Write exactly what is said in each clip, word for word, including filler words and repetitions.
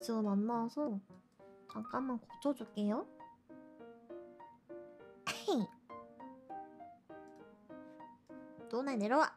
지금 안 나와서 잠깐만 고쳐줄게요. 너네 내려와.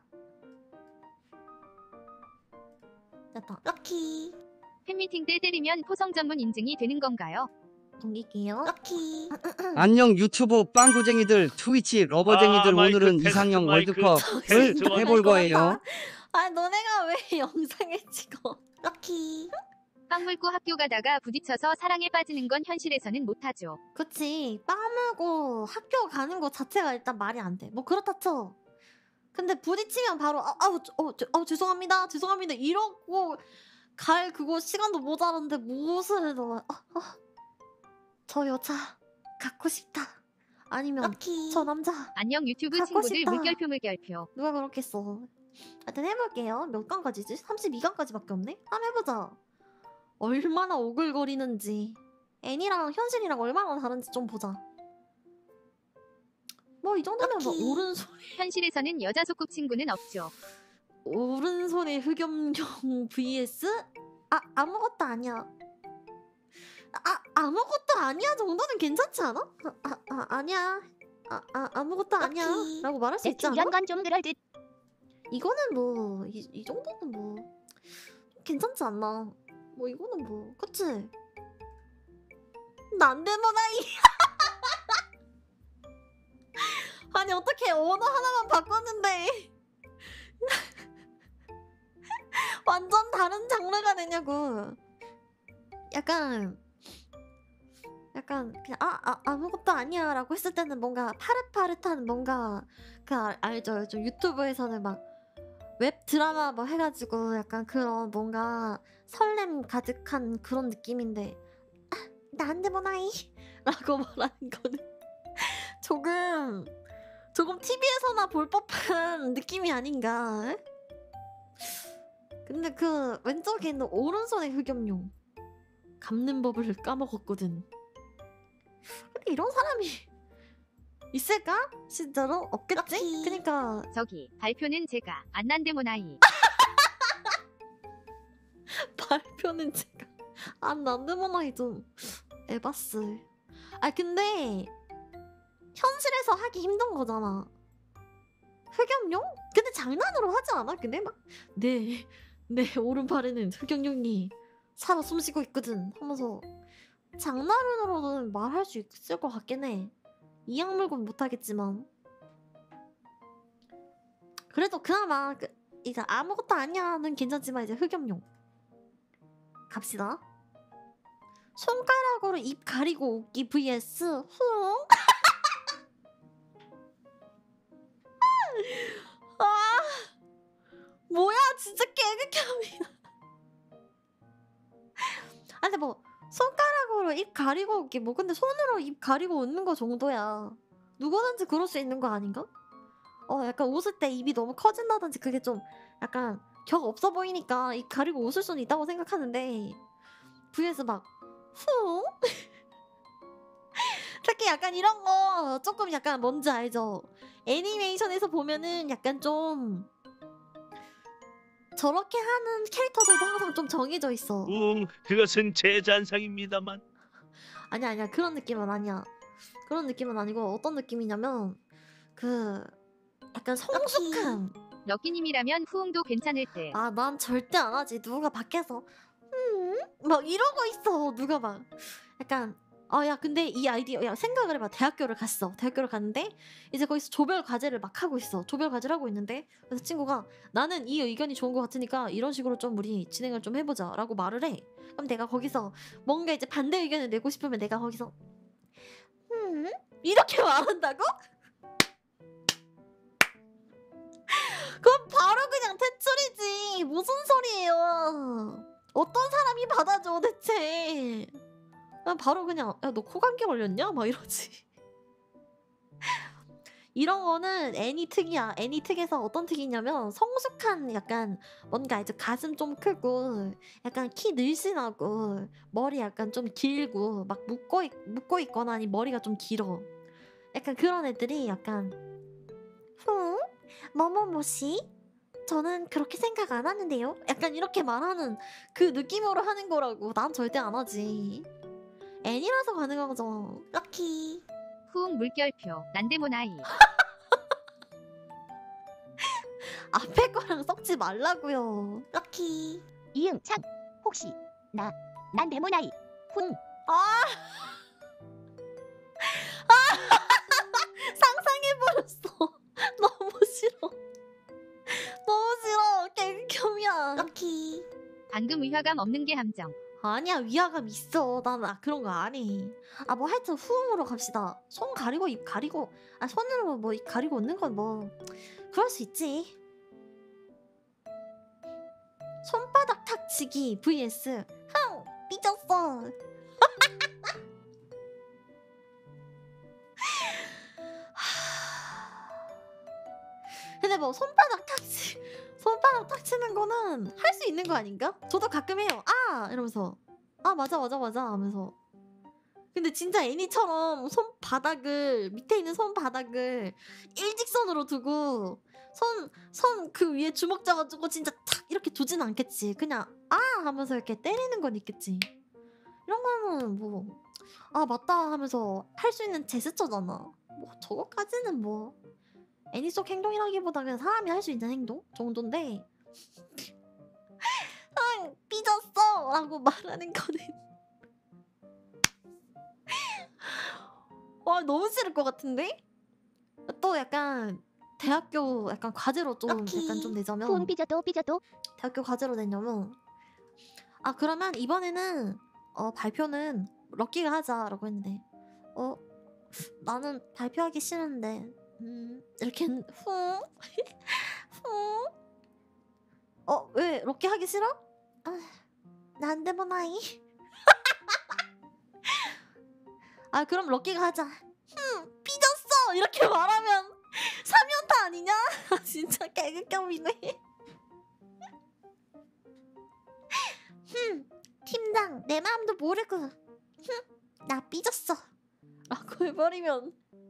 됐다. 럭키. 팬미팅 때 때리면 포성 전문 인증이 되는 건가요? 넘길게요. 럭키. 안녕 유튜브 빵구쟁이들, 트위치 러버쟁이들. 아, 마이크 오늘은 테스트, 이상형 마이크 월드컵을 테스트. 해볼 거예요. 아 너네가 왜 영상에 찍어? 럭키. 빵 물고 학교 가다가 부딪혀서 사랑에 빠지는 건 현실에서는 못하죠. 그치. 빵 물고 학교 가는 거 자체가 일단 말이 안 돼. 뭐 그렇다 쳐. 근데 부딪히면 바로 아, 아우 어, 저, 어, 죄송합니다 죄송합니다 이러고 갈 그거 시간도 모자란데 무엇을 해도 아, 아, 저 여자 갖고 싶다 아니면 럭키. 저 남자 안녕 유튜브 갖고 친구들 싶다. 물결표 물결표. 누가 그렇겠어. 하여튼 해볼게요. 몇 강까지지? 삼십이 강까지밖에 없네? 한번 해보자. 얼마나 오글거리는지 애니랑 현실이랑 얼마나 다른지 좀 보자. 뭐 이 정도면 뭐 오른손 현실에서는 여자 소꿉친구는 없죠. 오른손의 흑염룡 vs 아 아무것도 아니야. 아 아무것도 아니야 정도는 괜찮지 않아? 아, 아, 아 아니야. 아, 아 아무것도 아니야. 라고 말할 수 있지 않아? 이런 건 좀 그럴 듯. 이거는 뭐 이 이 정도는 뭐 괜찮지 않나? 뭐 이거는 뭐 그치? 난데모나이. 아니 어떻게 언어 하나만 바꿨는데 완전 다른 장르가 되냐고. 약간 약간 그냥 아, 아 아무것도 아니야 라고 했을 때는 뭔가 파릇파릇한 뭔가 그 알, 알죠 알죠 유튜브에서는 막 웹 드라마 뭐 해가지고 약간 그런 뭔가 설렘 가득한 그런 느낌인데 아, 나한테 뭐나이 라고 말하는 거는 조금 조금 티비에서나 볼 법한 느낌이 아닌가. 근데 그 왼쪽에 있는 오른손의 흑염룡 감는 법을 까먹었거든. 근데 이런 사람이 있을까? 진짜로? 없겠지? 럭키. 그니까 저기 발표는 제가 안난데모나이. 발표는 제가 안 난데모나이 좀 에바스. 아 근데 현실에서 하기 힘든 거잖아. 흑염룡? 근데 장난으로 하지 않아? 근데 막 내 내 오른팔에는 흑염룡이 살아 숨쉬고 있거든 하면서 장난으로는 말할 수 있을 것 같긴 해. 이악 물고는 못하겠지만 그래도 그나마 그, 이제 아무것도 아니야는 괜찮지만 이제 흑염룡 갑시다. 손가락으로 입 가리고 웃기 vs 후. 아 뭐야 진짜 개극혐이다. 아 근데 뭐 손가락으로 입 가리고 웃기 뭐 근데 손으로 입 가리고 웃는 거 정도야. 누구든지 그럴 수 있는 거 아닌가? 어 약간 웃을 때 입이 너무 커진다든지 그게 좀 약간 격 없어 보이니까 입 가리고 웃을 수는 있다고 생각하는데 vs 막 후. 특히 약간 이런 거 조금 약간 뭔지 알죠? 애니메이션에서 보면은 약간 좀 저렇게 하는 캐릭터들도 항상 좀 정해져 있어. 응, 그것은 제 잔상입니다만. 아니야 아니야 그런 느낌은 아니야. 그런 느낌은 아니고 어떤 느낌이냐면 그 약간 성숙한. 럭키님이라면 후웅도 괜찮을 듯. 아 난 절대 안 하지. 누가 밖에서 음? 막 이러고 있어. 누가 막 약간 아 야 근데 이 아이디어 야 생각을 해봐. 대학교를 갔어. 대학교를 갔는데 이제 거기서 조별 과제를 막 하고 있어. 조별 과제를 하고 있는데 그래서 친구가 나는 이 의견이 좋은 것 같으니까 이런 식으로 좀 우리 진행을 좀 해보자 라고 말을 해. 그럼 내가 거기서 뭔가 이제 반대 의견을 내고 싶으면 내가 거기서 음? 이렇게 말한다고? 그럼 바로 그냥 퇴출이지. 무슨 소리예요. 어떤 사람이 받아줘 대체. 난 바로 그냥 야 너 코감기 걸렸냐? 막 이러지. 이런 거는 애니 특이야. 애니 특에서 어떤 특이냐면 성숙한 약간 뭔가 이제 가슴 좀 크고 약간 키 늘씬하고 머리 약간 좀 길고 막 묶고, 있, 묶고 있거나 아니 머리가 좀 길어. 약간 그런 애들이 약간 후? 뭐뭐뭐씨? 저는 그렇게 생각 안 하는데요. 약간 이렇게 말하는 그 느낌으로 하는 거라고. 난 절대 안 하지. 애니라서 가능한 거죠. 럭키. 후웅 물결표. 난데모나이. 앞에 거랑 섞지 말라고요. 럭키. 이응찬 혹시 나 난 데모나이 훈 아! 아! 상상해버렸어. 너무 싫어. 너무 싫어. 개극혐이야. 럭키. 방금 위화감 없는 게 함정. 아니야, 위화감 있어. 난 아, 그런 거 안 해. 아, 뭐 하여튼 후음으로 갑시다. 손 가리고 입 가리고, 아, 손으로 뭐 입 가리고 웃는 건 뭐 그럴 수 있지. 손바닥 탁치기 vs 흥 삐졌어. 근데 뭐 손바닥 탁치 손바닥 탁치는 거는 할 수 있는 거 아닌가? 저도 가끔 해요. 아 이러면서 아 맞아 맞아 맞아 하면서. 근데 진짜 애니처럼 손바닥을 밑에 있는 손바닥을 일직선으로 두고 손 손 그 위에 주먹 잡아주고 진짜 탁 이렇게 두진 않겠지. 그냥 아 하면서 이렇게 때리는 건 있겠지. 이런 거는 뭐 아 맞다 하면서 할 수 있는 제스처잖아. 뭐 저거까지는 뭐 애니 속 행동이라기보다 그냥 사람이 할 수 있는 행동 정도인데 아 삐졌어 라고 말하는 거는 와 너무 싫을 것 같은데? 또 약간 대학교 약간 과제로 좀 럭키. 약간 좀 내자면 훈 삐져도 삐져도 대학교 과제로 냈냐면 아 그러면 이번에는 어 발표는 럭키가 하자라고 했는데 어 나는 발표하기 싫은데 음 이렇게 후 후 어 왜 럭키 하기 싫어? 아 난데모나이 아 그럼 럭키가 하자. 흠 삐졌어 이렇게 말하면 삼 연타 아니냐? 진짜 개극혐이네. 흠 팀장 내 마음도 모르고 흠나 삐졌어 라고 해버리면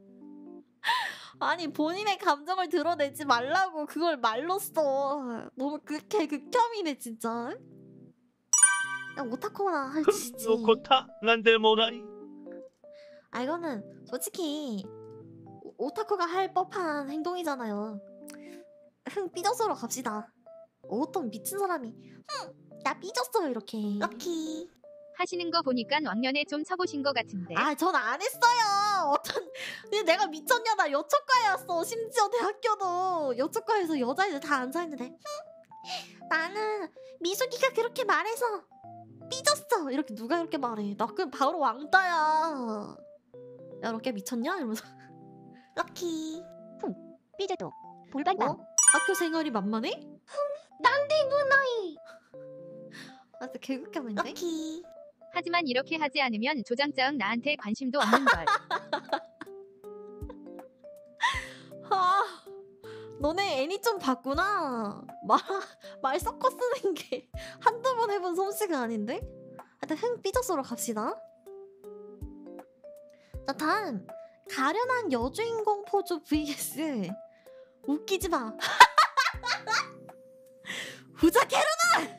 아니 본인의 감정을 드러내지 말라고 그걸 말로 써. 너무 극해 극혐이네 진짜. 야 오타쿠나 할 짓이지. 노코타 난데모나이. 아 이거는 솔직히 오- 오타쿠가 할 법한 행동이잖아요. 흥 삐졌어로 갑시다. 어떤 미친 사람이 흥 나 삐졌어 이렇게. 럭키. 하시는 거 보니까 왕년에 좀 쳐보신 것 같은데. 아 전 안 했어요. 어떤 근데 내가 미쳤냐 나 여초과였어. 심지어 대학교도 여초과에서 여자애들 다 앉아있는데 흥 나는 미숙이가 그렇게 말해서 삐졌어 이렇게 누가 이렇게 말해. 나 그냥 바로 왕따야. 야 너 걔 미쳤냐? 이러면서 럭키. 삐져도 볼반빵 어? 학교 생활이 만만해? 난데모나이. 아 진짜 개극혐인데? 럭키. 하지만 이렇게 하지 않으면 조장자응 나한테 관심도 없는 걸. 아 너네 애니 좀 봤구나. 말, 말 섞어 쓰는 게 한두 번 해본 솜씨가 아닌데? 하여튼 흥 삐졌어로 갑시다. 자 다음 가련한 여주인공 포즈 vs 웃기지 마. 후자케루나!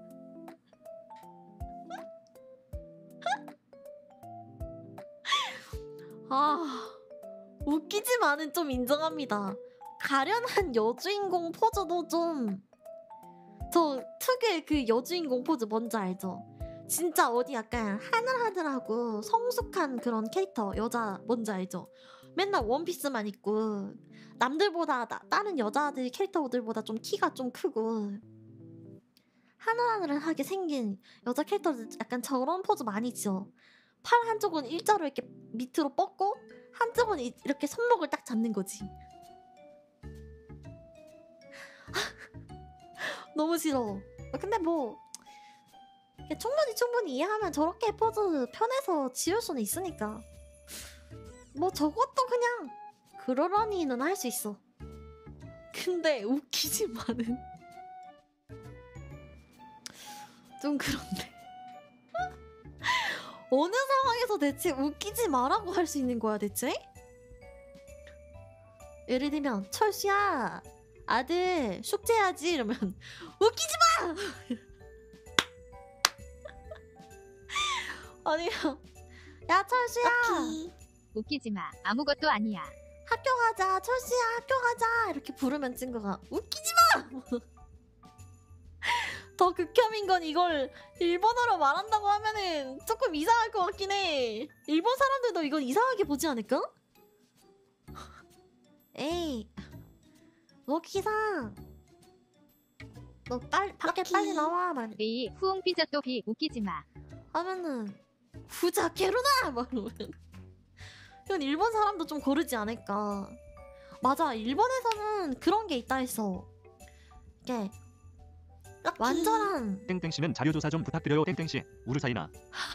아 웃기지 마는 좀 인정합니다. 가련한 여주인공 포즈도 좀 저 특유의 그 여주인공 포즈 뭔지 알죠? 진짜 어디 약간 하늘하늘하고 성숙한 그런 캐릭터 여자 뭔지 알죠? 맨날 원피스만 입고 남들보다 나, 다른 여자들 캐릭터들보다 좀 키가 좀 크고 하늘하늘하게 생긴 여자 캐릭터들 약간 저런 포즈 많이 지어. 팔 한쪽은 일자로 이렇게 밑으로 뻗고 한쪽은 이- 이렇게 손목을 딱 잡는 거지. 너무 싫어. 근데 뭐 충분히 충분히 이해하면 저렇게 포즈 편해서 지을 수는 있으니까 뭐 저것도 그냥 그러려니는 할 수 있어. 근데 웃기지만은 좀 그런데 어느 상황에서 대체 웃기지 마라고 할 수 있는 거야 대체? 예를 들면 철수야 아들 숙제해야지 이러면 웃기지 마. 아니 야 철수야 웃기지 마. 아무것도 아니야. 학교 가자 철수야 학교 가자 이렇게 부르면 친구가 웃기지 마. 더 극혐인 건 이걸 일본어로 말한다고 하면은 조금 이상할 것 같긴 해. 일본 사람들도 이건 이상하게 보지 않을까? 에이 로키상 너 빨리 밖에 로키. 빨리 나와 말 리 후옹 피자 또 비. 웃기지 마. 하면은 후자케루나 막 이러면 이건 일본 사람도 좀 고르지 않을까. 맞아 일본에서는 그런 게 있다 했어. 이게 완전한 땡땡씨는 자료조사 좀 부탁드려요. 땡땡씨 우르사이나.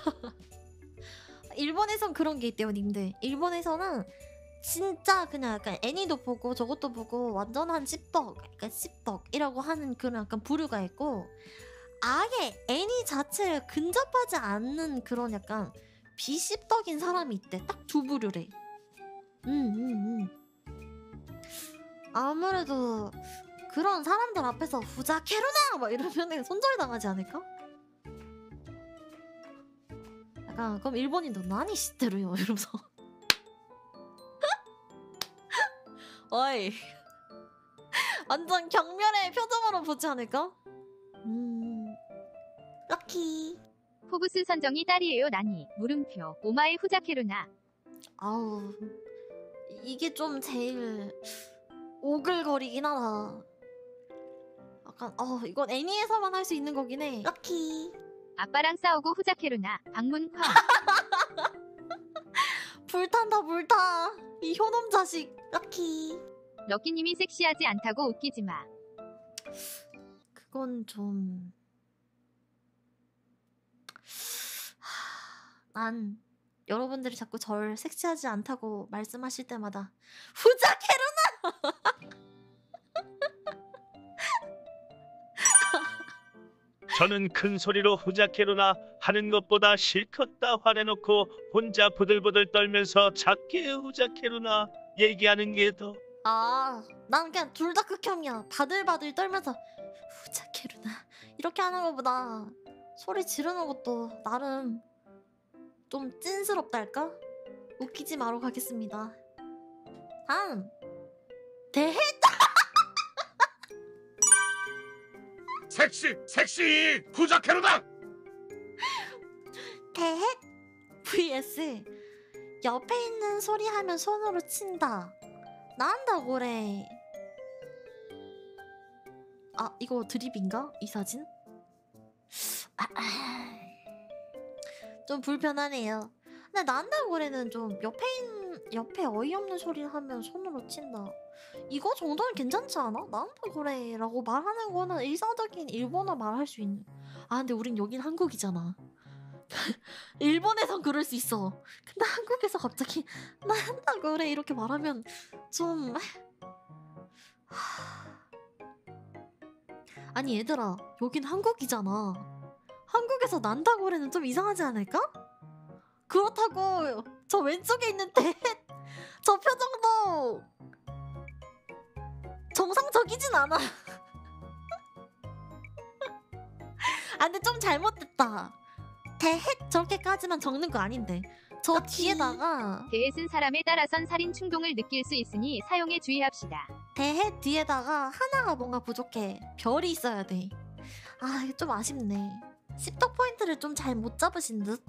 일본에선 그런 게 있대요 님들. 일본에서는 진짜 그냥 약간 애니도 보고 저것도 보고 완전한 씹덕 그러니까 씹덕이라고 하는 그런 약간 부류가 있고 아예 애니 자체를 근접하지 않는 그런 약간 비씹덕인 사람이 있대. 딱 두 부류래. 음음음 아무래도 그런 사람들 앞에서 후자케루나 막 이러면 손절 당하지 않을까? 약간 그럼 일본인도 나니 시테루요 이러면서 어이 완전 경멸의 표정으로 보지 않을까? 음 럭키 포브스 선정이 딸이에요. 나니. 물음표. 오마이 후자케루나. 아우 이게 좀 제일 오글거리긴 하다. 약간 어 이건 애니에서만 할 수 있는 거긴 해. 럭키 아빠랑 싸우고 후자케루나. 방문 쾅. 불탄다 불타 이 효놈 자식. 럭키 럭키님이 섹시하지 않다고 웃기지 마. 그건 좀... 난 여러분들이 자꾸 절 섹시하지 않다고 말씀하실 때마다 후자케루나! 저는 큰 소리로 후자케루나 하는 것보다 실컷 다 화내놓고 혼자 부들부들 떨면서 작게 후자케루나 얘기하는 게 더. 아, 난 그냥 둘 다 극혐이야. 바들바들 떨면서 후자케루나 이렇게 하는 것보다 소리 지르는 것도 나름 좀 찐스럽달까? 웃기지 마로 가겠습니다. 다음 대해 섹시 섹시 후자케루다. 대해 vs 옆에 있는 소리 하면 손으로 친다. 나한다고 그래. 아 이거 드립인가? 이 사진? 아, 아. 좀 불편하네요. 근데 나한다고 그래는 좀 옆에 있는 옆에 어이없는 소리를 하면 손으로 친다. 이거 정도는 괜찮지 않아? 나한다고 그래 라고 말하는 거는 일상적인 일본어 말할 수 있는. 아 근데 우린 여긴 한국이잖아. 일본에선 그럴 수 있어. 근데 한국에서 갑자기 나한다고 그래 이렇게 말하면 좀... 아니 얘들아 여긴 한국이잖아. 한국에서 난다고 그래는 좀 이상하지 않을까? 그렇다고 저 왼쪽에 있는 대 저 표정도 정상적이진 않아. 아 근데 좀 잘못됐다. 대헷 저렇게까지만 적는 거 아닌데 저 뒤에다가 대해 쓴 사람에 따라선 살인 충동을 느낄 수 있으니 사용에 주의합시다. 대헷 뒤에다가 하나가 뭔가 부족해. 별이 있어야 돼. 아 이게 좀 아쉽네. 씹덕 포인트를 좀 잘 못 잡으신 듯.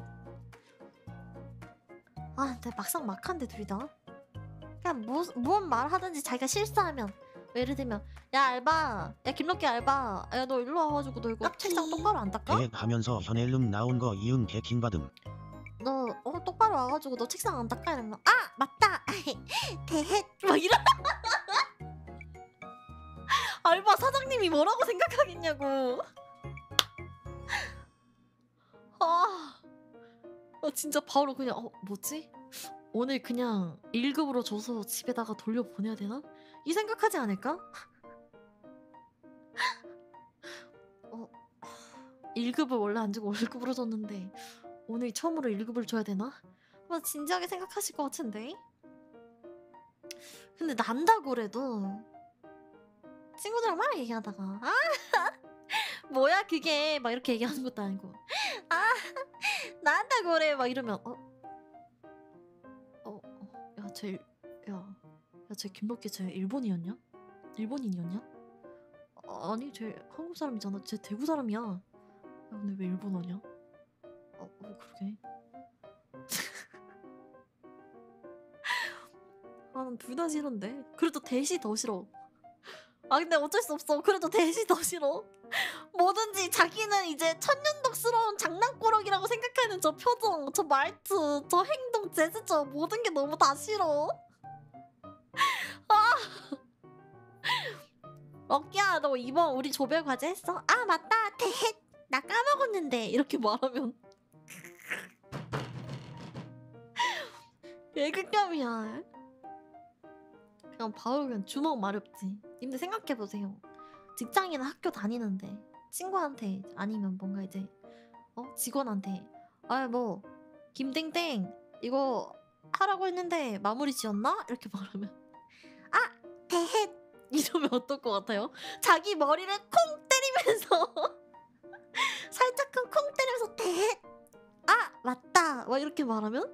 아 근데 막상 막한데 둘 다. 그냥 뭐, 뭔 말하든지 자기가 실수하면 예를 들면 야 알바 야 김럭키 알바 야 너 일로 와가지고 너 이거 책상 똑바로 안 닦아? 대 하면서 현엘름 나온 거 이응 개킹 받음. 너 어 똑바로 와가지고 너 책상 안 닦아? 이러면 아 맞다 대헷 막 이러. 알바 사장님이 뭐라고 생각하겠냐고. 아, 아 진짜 바로 그냥 어 뭐지? 오늘 그냥 일 급으로 줘서 집에다가 돌려보내야 되나? 이 생각하지 않을까? 어, 일 급을 원래 안 주고 월 급으로 줬는데 오늘 처음으로 일 급을 줘야 되나? 한번 진지하게 생각하실 것 같은데? 근데 난다고 그래도 친구들이랑 막 얘기하다가 아 뭐야 그게 막 이렇게 얘기하는 것도 아니고 아 나한테 그래 막 이러면 어어야쟤 야 야 쟤 김덕기 쟤 일본이었냐? 일본인이었냐? 아, 아니 쟤 한국 사람이잖아. 쟤 대구 사람이야. 야, 근데 왜 일본어냐? 어, 어 그러게. 아, 난 둘 다 싫은데. 그래도 대시 더 싫어. 아, 근데 어쩔 수 없어. 그래도 대시 더 싫어. 뭐든지 자기는 이제 천년덕스러운 장난꾸러기라고 생각하는 저 표정, 저 말투, 저 행동, 제스처 모든 게 너무 다 싫어. 아. 럭키야, 너 이번 우리 조별 과제 했어? 아, 맞다. 대헷. 나 까먹었는데. 이렇게 말하면 애극감이야. 그냥 바로 그냥 주먹 마렵지. 근데 생각해보세요. 직장인 학교 다니는데 친구한테 아니면 뭔가 이제 어 직원한테 아 뭐 김땡땡 이거 하라고 했는데 마무리 지었나? 이렇게 말하면 아 대헷 이러면 어떨 것 같아요? 자기 머리를 콩 때리면서 살짝쿵 콩 때리면서 대헷 아 맞다 막 이렇게 말하면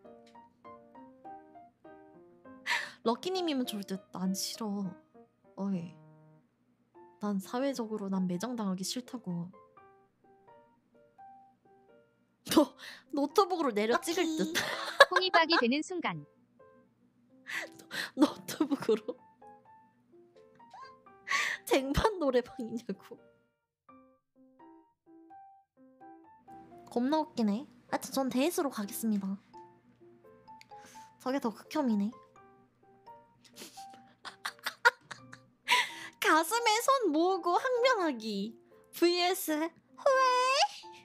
럭키님이면 좋을 듯. 난 싫어. 어이. 난 사회적으로 난 매장당하기 싫다고. 너 노트북으로 내려 찍을 듯. 홍이박이 되는 순간. 노트북으로. 쟁반 노래방이냐고. 겁나 웃기네. 하여튼 전 데이스로 가겠습니다. 저게 더 극혐이네. 가슴에 손 모으고 항변하기 vs 후회.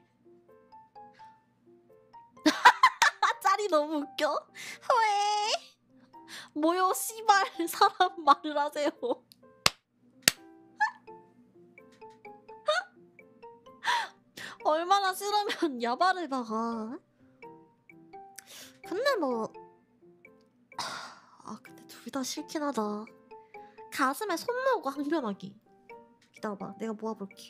짤이 너무 웃겨. 후회. 뭐요 씨발 사람 말을 하세요. 얼마나 싫으면 야바를 박아. 근데 뭐 아 근데 둘 다 싫긴 하다. 가슴에 손 모으고 항변하기. 기다려봐, 내가 모아볼게.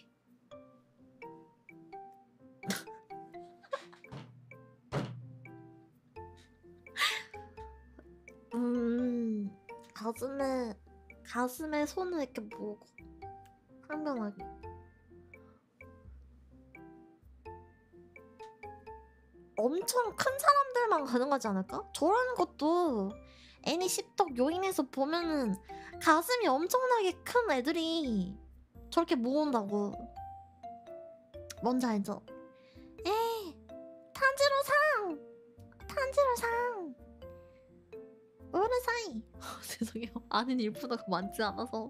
음, 가슴에 가슴에 손을 이렇게 모으고 항변하기. 엄청 큰 사람들만 가능하지 않을까? 저라는 것도 애니 십덕 요인에서 보면은 가슴이 엄청나게 큰 애들이 저렇게 모은다고. 뭔지 알죠? 에이 탄지로상! 탄지로상! 오르사이! 죄송해요. 아는 일부가 많지 않아서.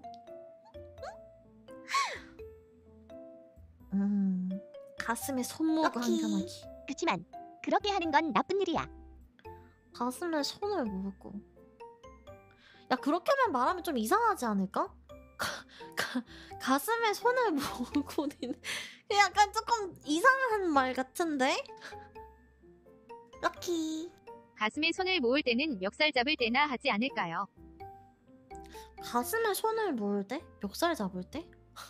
음... 가슴에 손 모으고 럭키. 항변하기. 그치만 그렇게 하는 건 나쁜 일이야. 가슴에 손을 모으고. 야 그렇게만 말하면 좀 이상하지 않을까? 가, 가, 가슴에 손을 모으고는 약간 조금 이상한 말 같은데? 럭키. 가슴에 손을 모을 때는 멱살 잡을 때나 하지 않을까요? 가슴에 손을 모을 때? 멱살 잡을 때?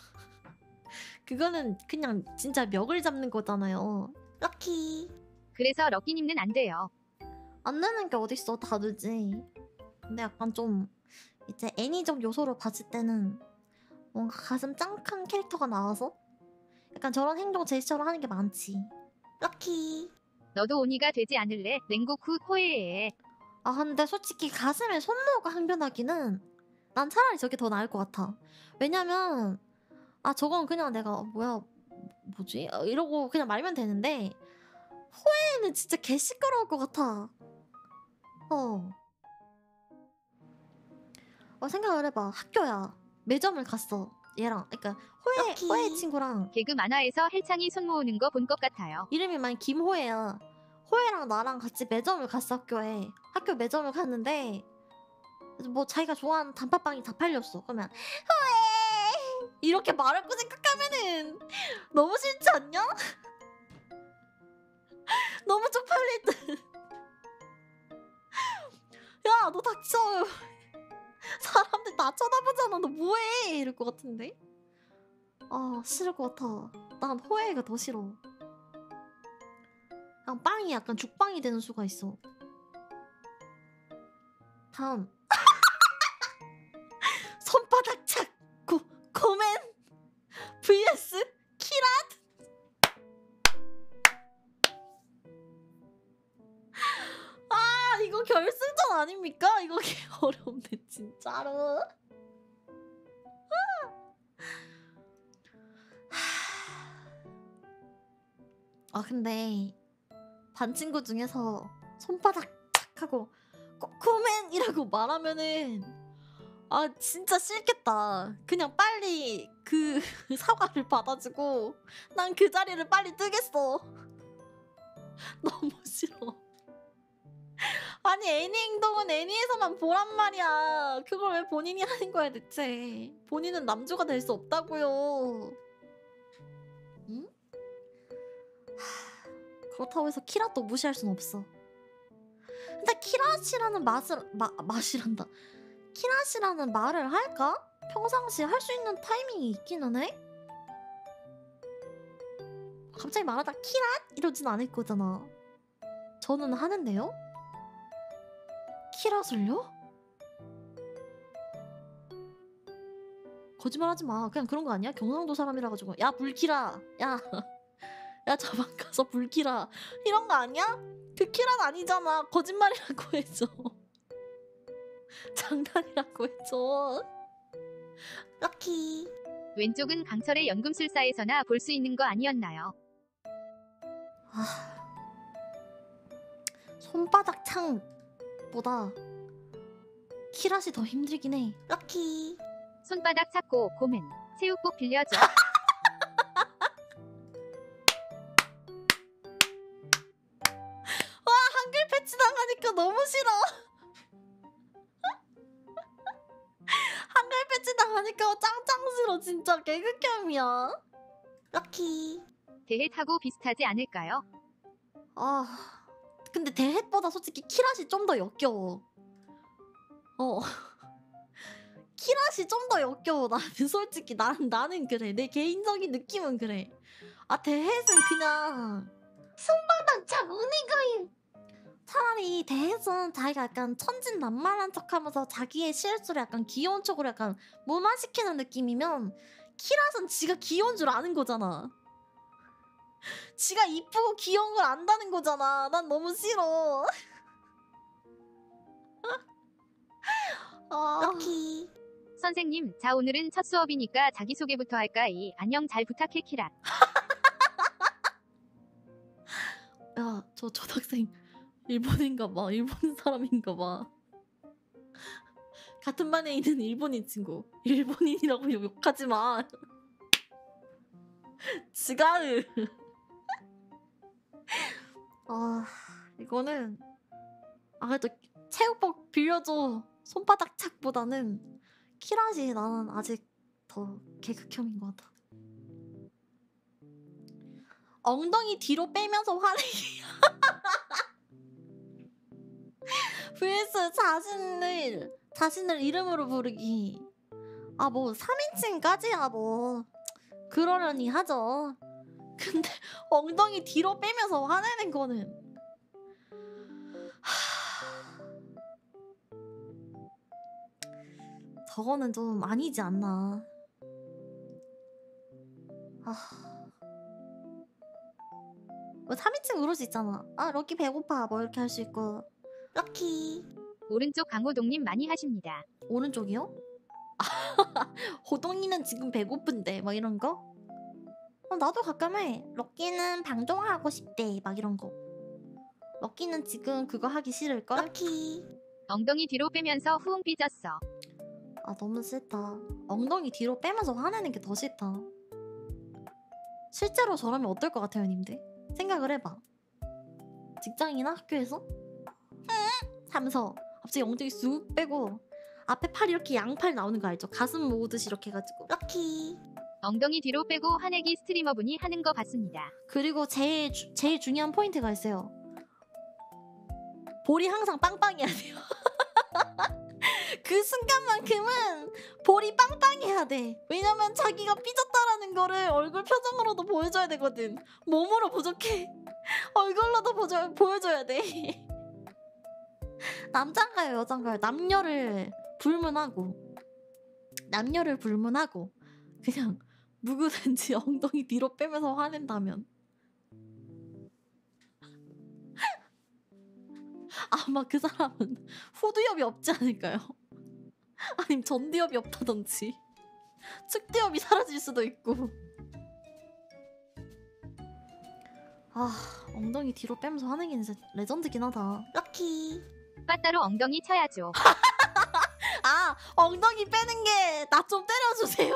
그거는 그냥 진짜 멱을 잡는 거잖아요. 럭키. 그래서 럭키님은 안 돼요. 안 되는 게 어딨어, 다르지. 근데 약간 좀 이제 애니적 요소로 봤을 때는 뭔가 가슴 짱 큰 캐릭터가 나와서 약간 저런 행동 제스처를 하는 게 많지. 럭키. 너도 오니가 되지 않을래? 냉고쿠 코에에. 아 근데 솔직히 가슴에 손 모으고 항변하기는 난 차라리 저게 더 나을 것 같아. 왜냐면 아 저건 그냥 내가 뭐야 뭐지? 어, 이러고 그냥 말면 되는데 후회는 진짜 개 시끄러울 것 같아. 어. 어 생각을 해봐. 학교야. 매점을 갔어. 얘랑 그러니까 호혜 럭키. 호혜 친구랑 개그 만화에서 헬창이 손 모으는 거 본 것 같아요. 이름이 만 김호혜야. 호혜랑 나랑 같이 매점을 갔어. 학교에. 학교 매점을 갔는데 뭐 자기가 좋아하는 단팥빵이 다 팔렸어. 그러면 호혜 이렇게 말할 거 생각하면은 너무 싫지 않냐? 너무 쪽팔릴 듯. 야 너 닥쳐. 사람들 나 쳐다보잖아. 너 뭐해? 이럴 것 같은데. 아 싫을 것 같아. 난 호해가 더 싫어. 그냥 빵이 약간 죽빵이 되는 수가 있어. 다음. 손바닥 착 고, 고맨 vs 키랏. 아 이거 결승전 아닙니까? 이거 개 어려운데 진짜로. 아 근데 반 친구 중에서 손바닥 착 하고 코코맨이라고 말하면은 아 진짜 싫겠다. 그냥 빨리 그 사과를 받아주고 난 그 자리를 빨리 뜨겠어. 너무 싫어. 아니 애니 행동은 애니에서만 보란 말이야. 그걸 왜 본인이 하는 거야 대체. 본인은 남주가 될 수 없다고요. 응? 하... 그렇다고 해서 키랏도 무시할 순 없어. 근데 키랏이라는 맛을 마, 맛이란다. 키랏이라는 말을 할까? 평상시에 할 수 있는 타이밍이 있기는 해? 갑자기 말하다 키랏? 이러진 않을 거잖아. 저는 하는데요? 키랏을요? 거짓말하지 마. 그냥 그런 거 아니야? 경상도 사람이라 가지고 야 불키라. 야, 야 저만 가서 불키라. 이런 거 아니야? 그 키랏 아니잖아. 거짓말이라고 해줘. 장난이라고 해줘. 럭키. 왼쪽은 강철의 연금술사에서나 볼 수 있는 거 아니었나요? 아... 손바닥 창보다 키랏이 더 힘들긴 해. 럭키. 손바닥 찾고 고맨 새우국 빌려줘. 와 한글 패치 당하니까 너무 싫어. 한글 패치 당하니까 짱짱 싫어. 진짜 개극혐이야. 럭키. 대헷하고 비슷하지 않을까요? 아 근데 대헷보다 솔직히 키랏이 좀 더 역겨워. 어 키랏이 좀 더 역겨워. 나는 솔직히 나는 나는 그래. 내 개인적인 느낌은 그래. 아 대헷은 그냥 손바닥 착 오니가임. 차라리 대헷은 자기가 약간 천진난만한 척하면서 자기의 실수를 약간 귀여운 척으로 약간 무마시키는 느낌이면 키랏은 지가 귀여운 줄 아는 거잖아. 지가 이쁘고 귀여운 걸 안다는 거잖아. 난 너무 싫어. 아... 럭키. 선생님, 자 오늘은 첫 수업이니까 자기소개부터 할까이. 안녕 잘 부탁해 키랏. 야, 저 초등학생 일본인가 봐. 일본 사람인가 봐. 같은 반에 있는 일본인 친구. 일본인이라고 욕하지 마. 지가으. 아, 이거는 아 그래도 체육복 빌려줘. 손바닥 착보다는 키랏이 나는 아직 더 개극혐인 것 같아. 엉덩이 뒤로 빼면서 화내기. vs 자신을 자신을 이름으로 부르기. 아 뭐 삼인칭까지야 뭐 그러려니 하죠. 근데 엉덩이 뒤로 빼면서 화내는 거는 하... 저거는 좀 아니지 않나. 아... 뭐 삼인칭 그럴 수 있잖아. 아 럭키 배고파 뭐 이렇게 할 수 있고. 럭키. 오른쪽 강호동님 많이 하십니다. 오른쪽이요? 호동이는 지금 배고픈데 막 이런 거? 어, 나도 가끔 해. 럭키는 방종하고 싶대 막 이런 거. 럭키는 지금 그거 하기 싫을걸? 럭키. 엉덩이 뒤로 빼면서 후응 삐졌어. 아 너무 싫다. 엉덩이 뒤로 빼면서 화내는 게 더 싫다. 실제로 저라면 어떨 것 같아요 님들? 생각을 해봐. 직장이나 학교에서 응? 하면서 갑자기 엉덩이 쑥 빼고 앞에 팔 이렇게 양팔 나오는 거 알죠? 가슴 모으듯이 이렇게 해가지고 럭키. 엉덩이 뒤로 빼고 화내기 스트리머분이 하는 거 봤습니다. 그리고 제일 주, 제일 중요한 포인트가 있어요. 볼이 항상 빵빵해야 돼요. 그 순간만큼은 볼이 빵빵해야 돼. 왜냐면 자기가 삐졌다라는 거를 얼굴 표정으로도 보여줘야 되거든. 몸으로 부족해. 얼굴로도 보여, 보여줘야 돼. 남잔가요 여잔가요? 남녀를 불문하고 남녀를 불문하고 그냥 누구든지 엉덩이 뒤로 빼면서 화낸다면 아마 그 사람은 후두엽이 없지 않을까요? 아니면 전두엽이 없다든지 측두엽이 사라질 수도 있고. 아 엉덩이 뒤로 빼면서 하는 게 진짜 레전드긴 하다. 럭키. 빠따로 엉덩이 쳐야죠. 아 엉덩이 빼는 게 나 좀 때려주세요.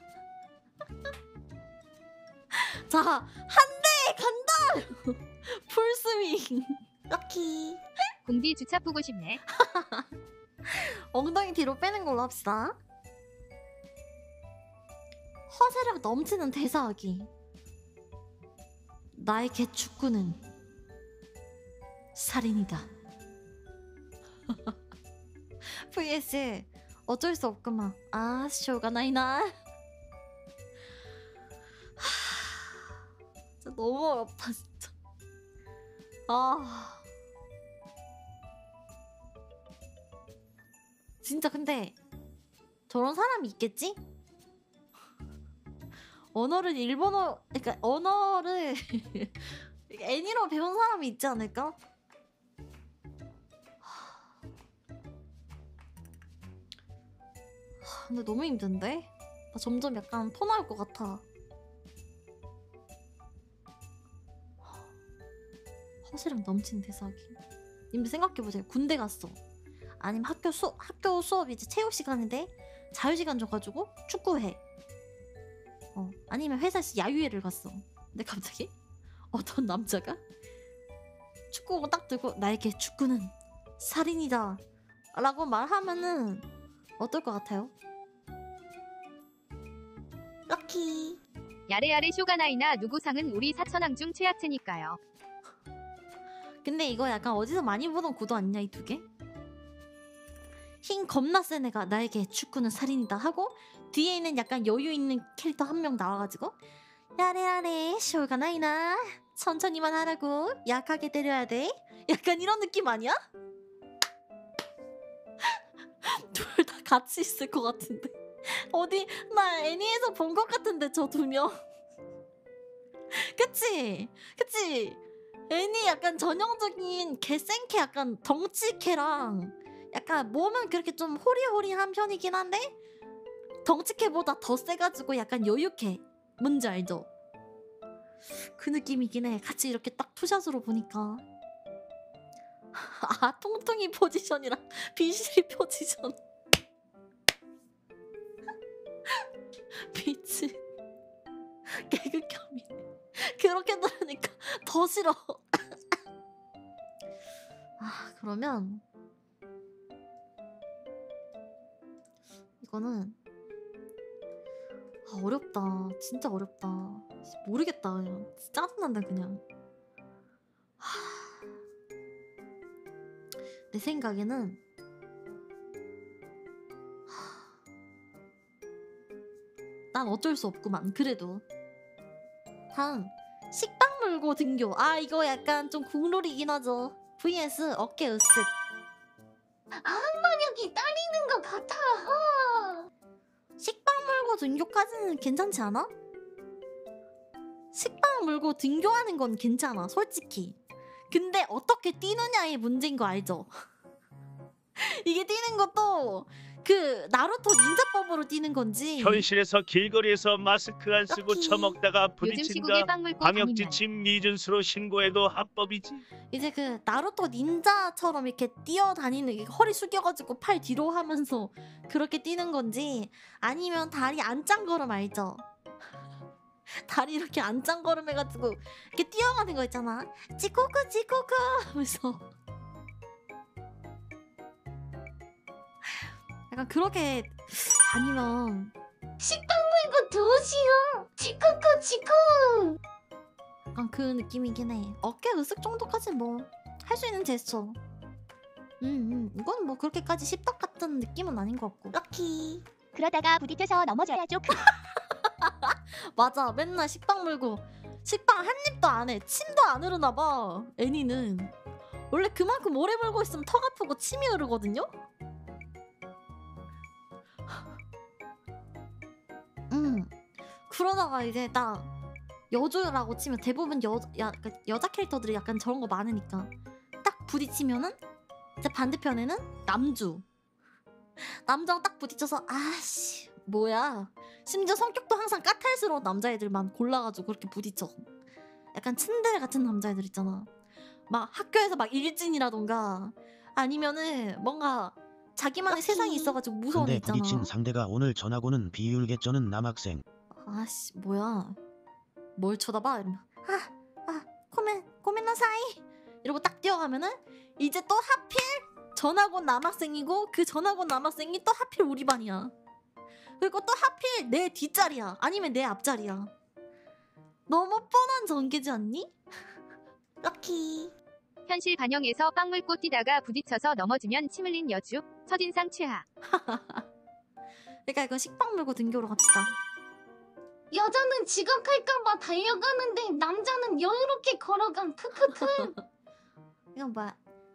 자 한 대 간다. 풀스윙. 럭키. 공디 주차 보고 싶네. 엉덩이 뒤로 빼는 걸로 합시다. 허세력 넘치는 대사하기. 나의 개축구는 살인이다. vs 어쩔 수 없구만. 아 쇼가 나이나. 진짜 너무 어렵다 진짜. 아 진짜 근데 저런 사람이 있겠지? 언어를 일본어 그러니까 언어를 애니로 배운 사람이 있지 않을까? 근데 너무 힘든데? 나 점점 약간 토 나올 것 같아. 허세랑 넘치는 대사기. 님들 생각해보세요. 군대 갔어. 아니면 학교 수 학교 수업 이제 체육 시간인데 자유 시간 줘가지고 축구해. 어 아니면 회사에서 야유회를 갔어. 근데 갑자기 어떤 남자가 축구공 딱 들고 나에게 축구는 살인이다 라고 말하면은 어떨 것 같아요? 럭키. 야래야래 쇼가나이나 누구상은 우리 사천왕 중 최약체니까요. 근데 이거 약간 어디서 많이 보던 구도 아니냐 이 두 개? 흰 겁나 센 애가 나에게 축구는 살인이다 하고 뒤에 있는 약간 여유 있는 캐릭터 한 명 나와가지고 야래야래 쇼가 나이나 천천히만 하라고 약하게 때려야 돼 약간 이런 느낌 아니야? 둘 다 같이 있을 것 같은데 어디 나 애니에서 본 것 같은데 저 두 명 그치? 그치? 애니 약간 전형적인 개생캐 약간 덩치캐랑 약간 몸은 그렇게 좀 호리호리한 편이긴 한데 덩치캐보다 더 세가지고 약간 여유캐 뭔지 알죠? 그 느낌이긴 해. 같이 이렇게 딱 투샷으로 보니까 아 통통이 포지션이랑 비실이 포지션 미친 개극혐이네. 그렇게 들으니까 더 싫어. 아 그러면 이거는 아, 어렵다. 진짜 어렵다. 모르겠다. 그냥 짜증난다 그냥. 하... 내 생각에는 하... 난 어쩔 수 없구만. 그래도 다음 식빵 물고 등교. 아 이거 약간 좀 국룰이긴 하죠. vs 어깨 으쓱. 한마력이 딸리는 것 같아. 식빵 물고 등교까지는 괜찮지 않아? 식빵 물고 등교하는 건 괜찮아 솔직히. 근데 어떻게 뛰느냐의 문제인 거 알죠? 이게 뛰는 것도 그 나루토 닌자법으로 뛰는 건지 현실에서 길거리에서 마스크 안 쓰고 럭키. 처먹다가 요즘 시국에 부딪힌다. 빵 물고 방역지침 미준수로 신고해도 합법이지. 이제 그 나루토 닌자처럼 이렇게 뛰어다니는 이게 허리 숙여가지고 팔 뒤로 하면서 그렇게 뛰는 건지 아니면 다리 안짱걸음 알죠? 다리 이렇게 안짱걸음 해가지고 이렇게 뛰어가는 거 있잖아. 지코크 지코크 하면서 약간 그렇게 다니면 이거 도시요. 지코코 지코. 약간 그 느낌이긴 해. 어깨 으쓱 정도까지 뭐 할 수 있는 제스처. 음, 음. 이건 뭐 그렇게까지 십덕 같은 느낌은 아닌 것 같고. 럭키. 그러다가 부딪혀서 넘어져야죠. 맞아, 맨날 식빵 물고 식빵 한 입도 안 해. 침도 안 흐르나 봐. 애니는 원래 그만큼 오래 물고 있으면 턱 아프고 침이 흐르거든요. 음 그러다가 이제 딱 여주라고 치면 대부분 여, 야, 그 여자 캐릭터들이 약간 저런 거 많으니까 딱 부딪히면은 이제 반대편에는 남주 남자랑 딱 부딪혀서 아씨 뭐야. 심지어 성격도 항상 까탈스러운 남자애들만 골라가지고 그렇게 부딪혀. 약간 츤데레 같은 남자애들 있잖아. 막 학교에서 막 일진이라던가 아니면은 뭔가 자기만의 세상이 있어가지고 무서운 애 근데 있잖아. 부딪힌 상대가 오늘 전화고는 비율개쩌는 남학생. 아씨 뭐야 뭘 쳐다봐 이러면 아아 고멘 고멘나사이 이러고 딱 뛰어가면은 이제 또 하필 전학온 남학생이고 그 전학온 남학생이 또 하필 우리 반이야. 그리고 또 하필 내 뒷자리야 아니면 내 앞자리야. 너무 뻔한 전개지 않니? 럭키. 현실 반영에서 빵 물고 뛰다가 부딪혀서 넘어지면 침 흘린 여주. 첫인상 최하. 그러니까 이건 식빵 물고 등교로 갑시다. 여자는 지각할까봐 달려가는데 남자는 여유롭게 걸어간 크크크. 이건 뭐야?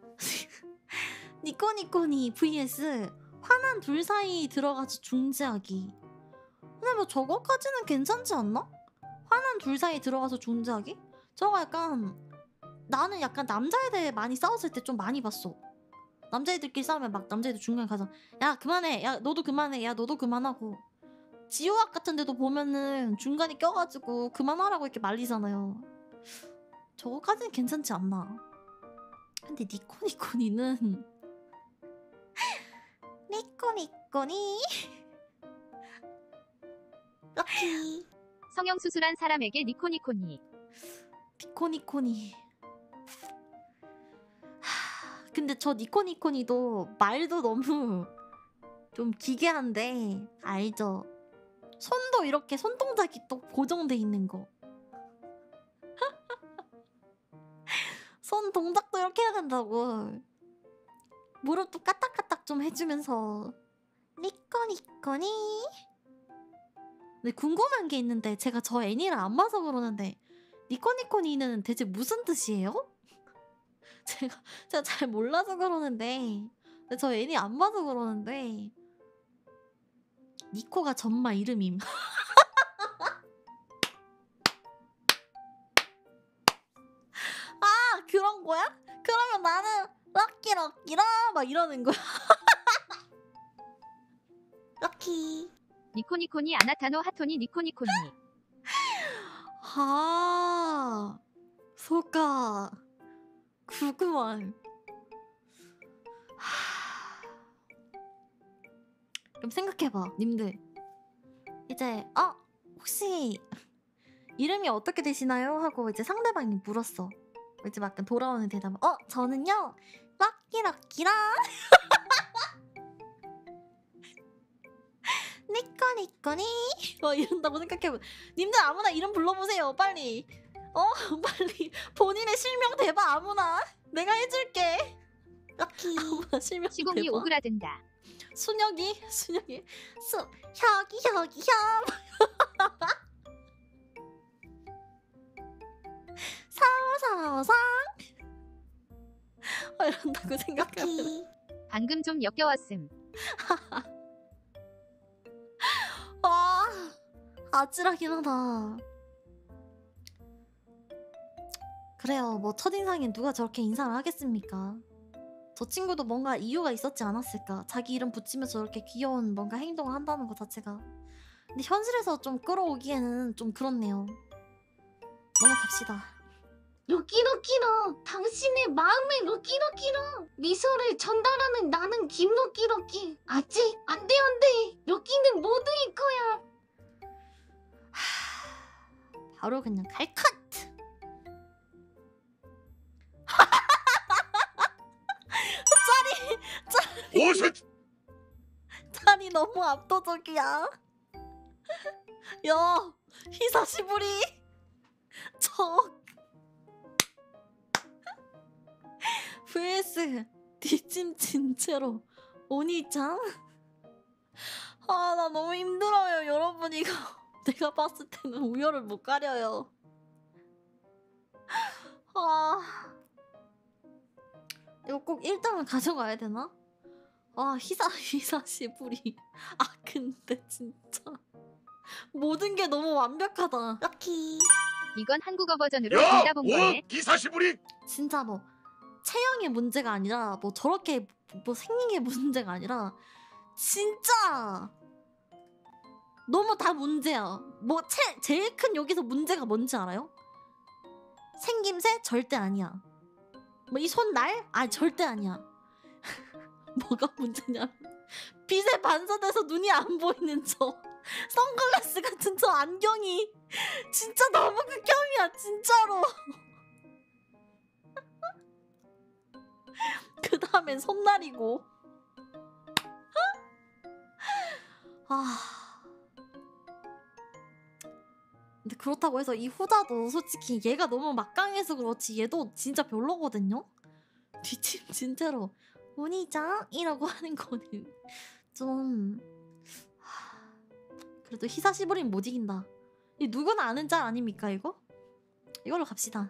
니코니코니 vs 화난 둘 사이 들어가서 중재하기. 근데 뭐 저거까지는 괜찮지 않나? 화난 둘 사이 들어가서 중재하기? 저거 약간 나는 약간 남자애들 많이 싸웠을 때 좀 많이 봤어. 남자애들끼리 싸우면 막 남자애들 중간에 가서 야 그만해 야 너도 그만해 야 너도 그만하고 지우학 같은 데도 보면은 중간에 껴가지고 그만하라고 이렇게 말리잖아요. 저거까지는 괜찮지 않나. 근데 니코니코니는 니코니코니 럭키. 성형수술한 사람에게 니코니코니. 니코니코니. 하, 근데 저 니코니코니도 말도 너무 좀 기괴한데 알죠? 손도 이렇게 손동작이 또 고정돼 있는 거. 손 동작도 이렇게 해야 된다고. 무릎도 까딱까딱 좀 해주면서 니코니코니. 근데 궁금한 게 있는데 제가 저 애니를 안 봐서 그러는데 니코니코니는 대체 무슨 뜻이에요? 제가 제가 잘 몰라서 그러는데 근데 저 애니 안 봐서 그러는데 니코가 전마 이름임. 아 그런 거야? 그러면 나는 럭키 럭키라 막 이러는 거야. 럭키. 니코니코니 아나타노 하토니 니코니코니. 아, 소까 그구만. 하... 그럼 생각해봐, 님들. 이제 어 혹시 이름이 어떻게 되시나요? 하고 이제 상대방이 물었어. 이제 막 약간 돌아오는 대답. 어 저는요 럭키 럭키라. 니꺼니꺼니 어 이런다고 생각해보. 님들 아무나 이름 불러보세요 빨리. 어 빨리 본인의 실명 대봐 아무나. 내가 해줄게. 럭키. 아무나 실명 시공이 대봐. 오그라든다. 순혁이 순혁이 수 혁이 혁이 혁. 사오사오상 어 이런다고 생각해보. 럭키. 방금 좀 역겨웠음. 아 아찔하긴 하다. 그래요 뭐 첫인상엔 누가 저렇게 인사를 하겠습니까. 저 친구도 뭔가 이유가 있었지 않았을까. 자기 이름 붙이면서 저렇게 귀여운 뭔가 행동을 한다는 것 자체가. 근데 현실에서 좀 끌어오기에는 좀 그렇네요. 넘어갑시다. 럭키럭키로 당신의 마음의 럭키럭키로 미소를 전달하는 나는 김럭키럭키. 아직 안돼 안돼. 럭키는 모두일 거야. 하... 바로 그냥 갈컷. 짤이 짤이 무슨 짤이 너무 압도적이야. 야 히사시부리 저 vs 뒷짐 진짜로 오니짱? 아 나 너무 힘들어요 여러분. 이거 내가 봤을 때는 우열을 못 가려요. 아 이거 꼭 일 등을 가져가야 되나? 아 히사 히사시부리. 아 근데 진짜 모든 게 너무 완벽하다. 럭키. 이건 한국어 버전으로 야! 듣다 본 거네. 오! 기사시부리! 진짜 뭐 체형의 문제가 아니라 뭐 저렇게 뭐 생긴 게 문제가 아니라 진짜 너무 다 문제야. 뭐 체, 제일 큰 여기서 문제가 뭔지 알아요? 생김새 절대 아니야. 뭐 이 손날? 아 절대 아니야. 뭐가 문제냐? 빛에 반사돼서 눈이 안 보이는 저 선글라스 같은 저 안경이 진짜 너무 극혐이야 진짜로. 그 다음엔 손날이고. 아 근데 그렇다고 해서 이 후자도 솔직히 얘가 너무 막강해서 그렇지 얘도 진짜 별로거든요. 뒷짐 진짜로 오니짱이라고 하는 거는 좀 하... 그래도 히사시부리는 못 이긴다. 이 누구나 아는 짤 아닙니까 이거? 이걸로 갑시다.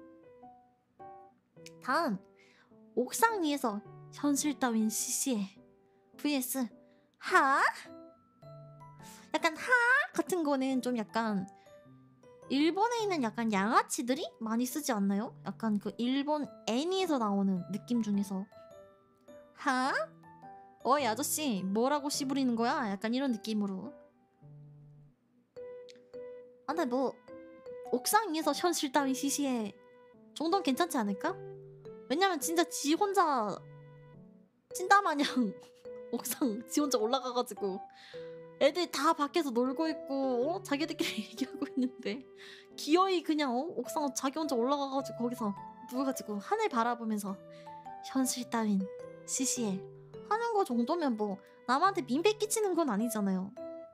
다음 옥상 위에서 현실 따윈 시시해 vs 하? 약간 하 같은 거는 좀 약간 일본에 있는 약간 양아치들이 많이 쓰지 않나요? 약간 그 일본 애니에서 나오는 느낌 중에서 하? 어이 아저씨 뭐라고 씨부리는 거야? 약간 이런 느낌으로. 아 근데 뭐 옥상 위에서 현실 따윈 시시해 정도는 괜찮지 않을까? 왜냐면 진짜 지 혼자 찐따마냥 옥상 지 혼자 올라가가지고 애들 다 밖에서 놀고 있고 어? 자기들끼리 얘기하고 있는데 기어이 그냥 어? 옥상 자기 혼자 올라가가지고 거기서 누워가지고 하늘 바라보면서 현실 따윈 시시해 하는 거 정도면 뭐 남한테 민폐 끼치는 건 아니잖아요.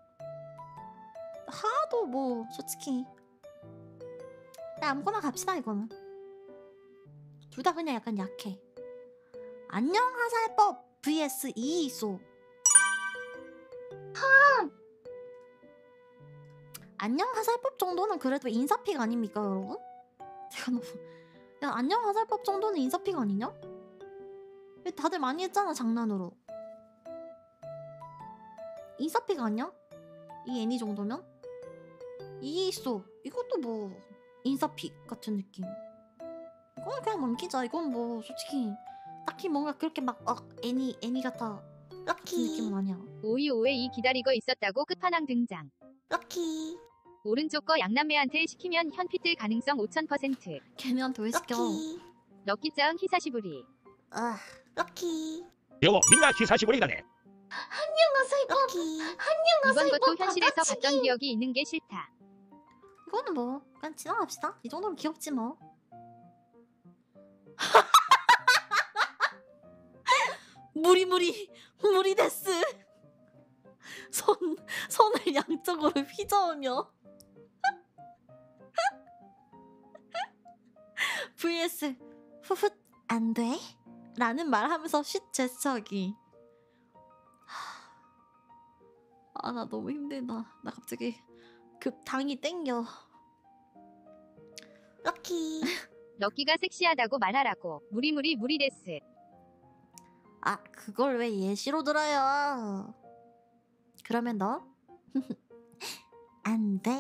하도 뭐 솔직히 그냥 아무거나 갑시다 이거는. 둘 다 그냥 약간 약해. 안녕 화살법 vs 이이소. 안녕 화살법 정도는 그래도 인사픽 아닙니까 여러분? 제가 너무 야 안녕 화살법 정도는 인사픽 아니냐? 왜 다들 많이 했잖아 장난으로. 인사픽 아니야? 이 애니 정도면? 이이소 이것도 뭐 인사픽 같은 느낌. 이건 그냥 넘기자. 이건 뭐 솔직히 딱히 뭔가 그렇게 막 어, 애니 애니 같아 같은 느낌은 아니야. 오이오에 이 기다리고 있었다고 끝판왕 등장. 럭키. 오른쪽 거 양남매한테 시키면 현피 뜰 가능성 오천 퍼센트. 걔네한테 왜 시켜? 럭키짱 히사시부리. 아 럭키. 요 민나 기사시부리다네. 안녕하세요. 럭키. 이번 것도 안녕하세요. 현실에서 봤던 기억이 있는 게 싫다. 이거는 뭐 그냥 지나갑시다. 이 정도면 귀엽지 뭐. 무리무리 무리 데스. 손 손을 양쪽으로 휘저으며 vs 후훗 안돼? 라는 말하면서 쉿 제스처하기. 아 나 너무 힘들다. 나 갑자기 급 당이 땡겨. 럭키. 럭키가 섹시하다고 말하라고. 무리무리 무리데스. 아 그걸 왜 예시로 들어요? 그러면 너 안돼.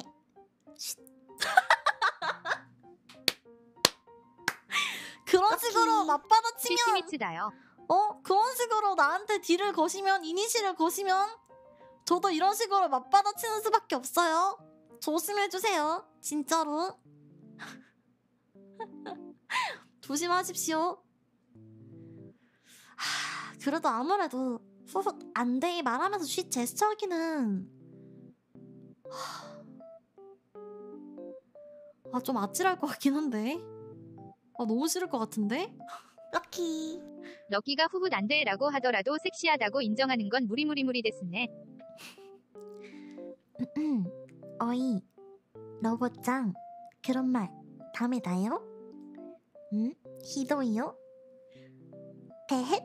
그런 식으로 맞받아치면 시스미츠다요. 어 그런 식으로 나한테 딜을 거시면 이니시를 거시면 저도 이런 식으로 맞받아치는 수밖에 없어요. 조심해주세요 진짜로. 조심하십시오. 하, 그래도 아무래도 후훗 안돼 말하면서 쉿 제스처하기는 아 좀 아찔할 것 같긴 한데. 아 너무 싫을 것 같은데. 럭키. 럭키가 후훗 안돼라고 하더라도 섹시하다고 인정하는 건 무리무리무리 데스네. 어이 로봇짱 그런 말 다음에 나요? 응? 히도이요? 대헷?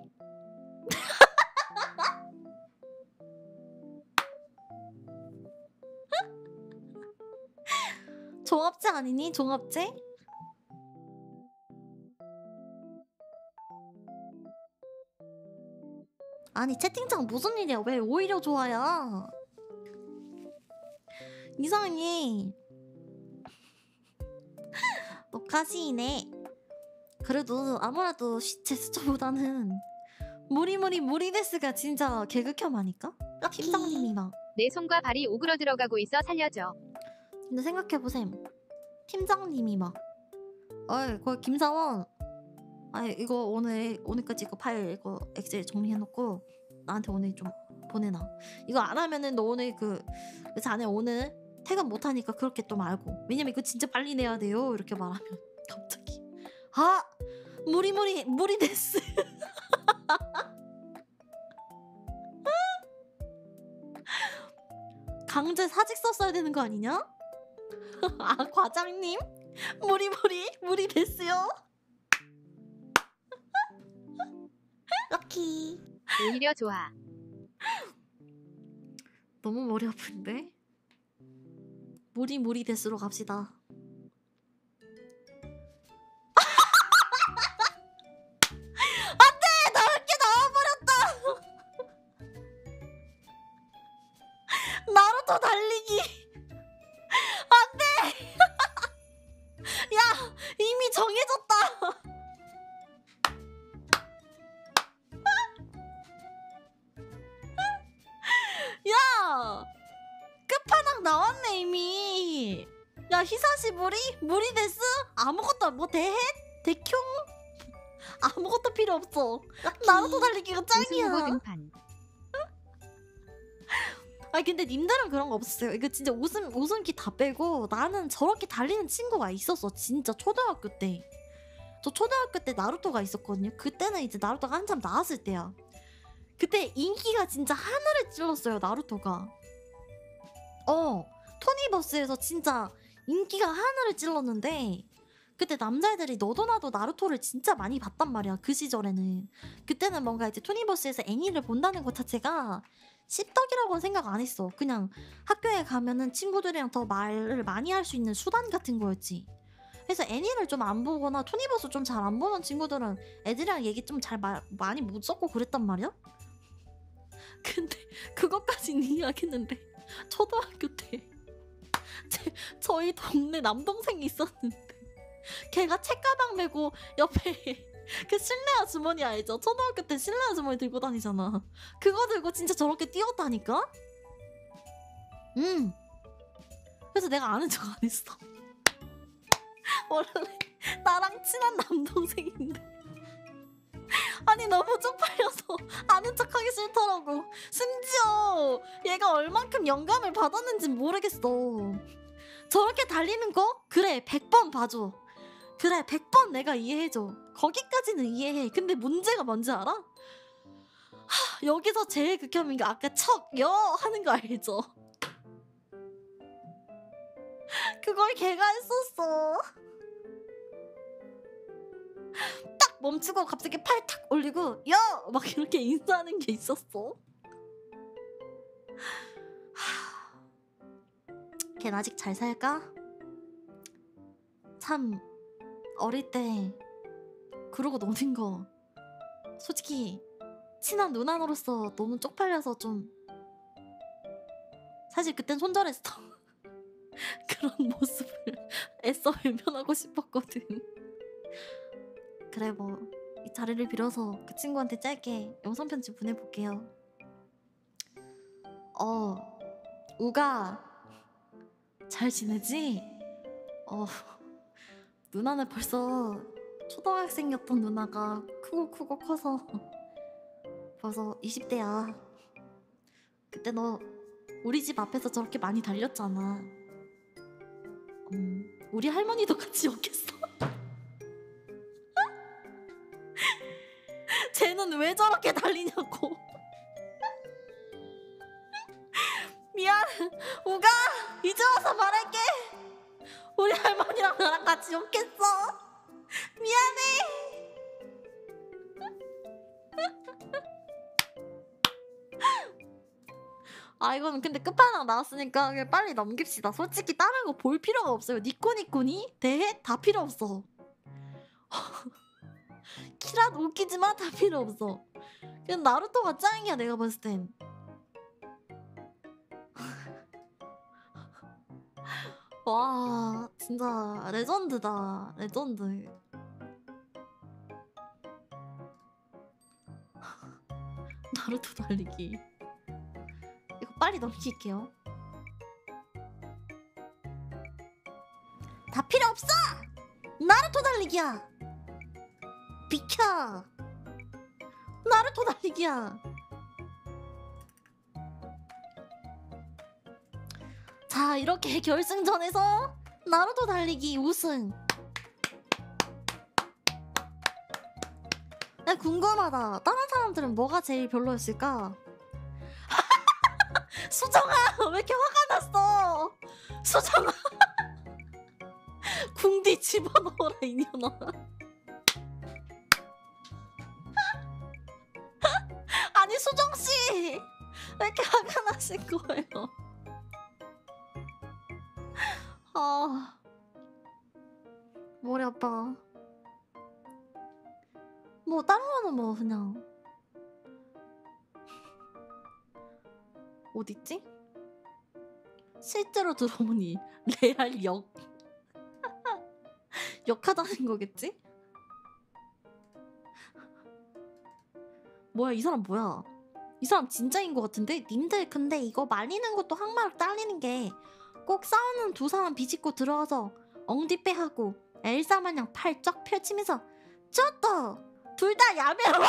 종합제 아니니? 종합제? 아니 채팅창 무슨 일이야? 왜 오히려 좋아야? 이상해. 녹화시이네. 그래도 아무래도 시- 제스처보다는 무리무리 무리데스가 진짜 개극혐 아닐까? 팀장님이 막. 내 손과 발이 오그러 들어가고 있어 살려줘. 근데 생각해보셈. 팀장님이 막 어이 거기 김사원 아 이거 오늘 오늘까지 이거 파일 이거 엑셀 정리해놓고 나한테 오늘 좀 보내놔. 이거 안 하면은 너 오늘 그 자네 오늘 퇴근 못하니까 그렇게 또 말고 왜냐면 이거 진짜 빨리 내야 돼요 이렇게 말하면 갑자기 아 무리무리 무리데스. 강제 사직 썼어야 되는 거 아니냐? 아 과장님 무리무리 무리데스요. 럭키. 오히려 좋아. 너무 머리 아픈데? 무리무리 데스로 갑시다. 안돼! 나 이렇게 나와버렸다! 나루토 달리기! 안돼! 야! 이미 정해졌다! 야! 끝판왕 나왔네 이미. 야 히사시부리? 무리데스? 아무것도 뭐 대헷? 대켐? 아무것도 필요 없어. 나루토 달리기가 우승 후보 짱이야. 등판. 아니 근데 님들은 그런 거 없었어요. 이거 진짜 웃음 웃음기 다 빼고 나는 저렇게 달리는 친구가 있었어. 진짜 초등학교 때. 저 초등학교 때 나루토가 있었거든요. 그때는 이제 나루토가 한참 나왔을 때야. 그때 인기가 진짜 하늘을 찔렀어요. 나루토가. 어 토니버스에서 진짜 인기가 하늘을 찔렀는데 그때 남자애들이 너도 나도 나루토를 진짜 많이 봤단 말이야. 그 시절에는. 그때는 뭔가 이제 토니버스에서 애니를 본다는 것 자체가 씹덕이라고는 생각 안 했어. 그냥 학교에 가면은 친구들이랑 더 말을 많이 할 수 있는 수단 같은 거였지. 그래서 애니를 좀 안 보거나 토니버스 좀 잘 안 보는 친구들은 애들이랑 얘기 좀 잘 많이 못 섞고 그랬단 말이야. 근데 그것까지는 이해하겠는데 초등학교 때 제, 저희 동네 남동생이 있었는데 걔가 책가방 메고 옆에 그 실내 아주머니 알죠? 초등학교 때 실내 아주머니 들고 다니잖아. 그거 들고 진짜 저렇게 뛰었다니까? 음. 그래서 내가 아는 척 안 했어. 원래 나랑 친한 남동생인데 아니 너무 쪽팔려서 아는 척하기 싫더라고. 심지어 얘가 얼만큼 영감을 받았는지 모르겠어. 저렇게 달리는 거? 그래 백 번 봐줘. 그래 백 번 내가 이해해줘. 거기까지는 이해해. 근데 문제가 뭔지 알아? 하, 여기서 제일 극혐인 게 아까 척, 여 하는 거 알죠? 그걸 걔가 했었어. 딱 멈추고 갑자기 팔 탁 올리고 여! 막 이렇게 인사하는 게 있었어. 하... 걔는 아직 잘 살까? 참 어릴 때 그러고 노는 거 솔직히 친한 누나로서 너무 쪽팔려서 좀 사실 그땐 손절했어. 그런 모습을 애써 외면하고 싶었거든. 그래 뭐 이 자리를 빌어서 그 친구한테 짧게 영상 편지 보내볼게요. 어 우가 잘 지내지? 어 누나는 벌써 초등학생이었던 누나가 크고 크고 커서 벌써 이십 대야. 그때 너 우리 집 앞에서 저렇게 많이 달렸잖아. 음, 우리 할머니도 같이 욕했어. 쟤는 왜 저렇게 달리냐고. 미안 우가 이제 와서 말할게. 우리 할머니랑 나랑 같이 욕했어. 미안해. 아 이거는 근데 끝판왕 나왔으니까 그냥 빨리 넘깁시다. 솔직히 다른 거 볼 필요가 없어요. 니코니코니 대해 다 필요 없어. 키란 웃기지만 다 필요 없어. 그냥 나루토가 짱이야 내가 봤을 땐. 와 진짜 레전드다 레전드. 나루토 달리기 이거 빨리 넘길게요. 다 필요 없어! 나루토 달리기야! 비켜! 나루토 달리기야! 자 이렇게 결승전에서 나루토 달리기 우승. 나 궁금하다. 다른 사람들은 뭐가 제일 별로였을까? 수정아 왜 이렇게 화가 났어? 수정아 궁디 집어넣어라 이년아. 아니 수정씨 왜 이렇게 화가 나신 거예요? 아 머리 아파. 뭐 다른 거는 뭐 그냥 어딨지? 실제로 들어보니 레알 역 역하다는 거겠지? 뭐야 이 사람 뭐야? 이 사람 진짜인 것 같은데? 님들 근데 이거 말리는 것도 항마력 딸리는 게 꼭 싸우는 두 사람 비집고 들어와서 엉디빼 하고 엘사 마냥 팔 쫙 펼치면서 저또 둘 다 야매로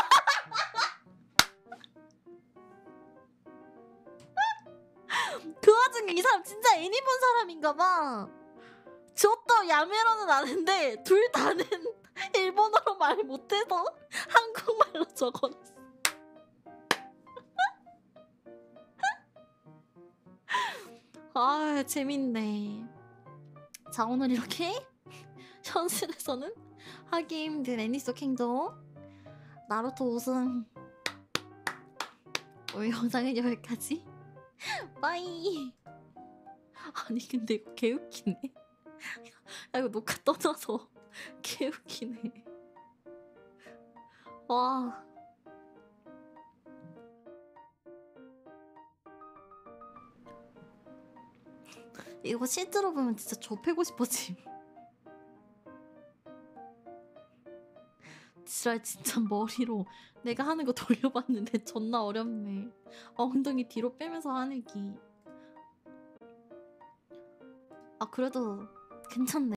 그 와중에 이 사람 진짜 애니 본 사람인가 봐. 저또 야매로는 아는데 둘 다는 일본어로 말 못해서 한국말로 적어놨어. 아 재밌네. 자 오늘 이렇게 현실에서는 하기 힘든 애니소 킹덤 나루토 우승. 오늘 영상은 여기까지. 빠이. 아니 근데 이거 개웃기네. 야 이거 녹화 떠나서 개웃기네. 와. 이거 실제로 보면 진짜 좁히고 싶어짐. 지랄 진짜 머리로 내가 하는 거 돌려봤는데 존나 어렵네. 엉덩이 뒤로 빼면서 하늘기. 아 그래도 괜찮네.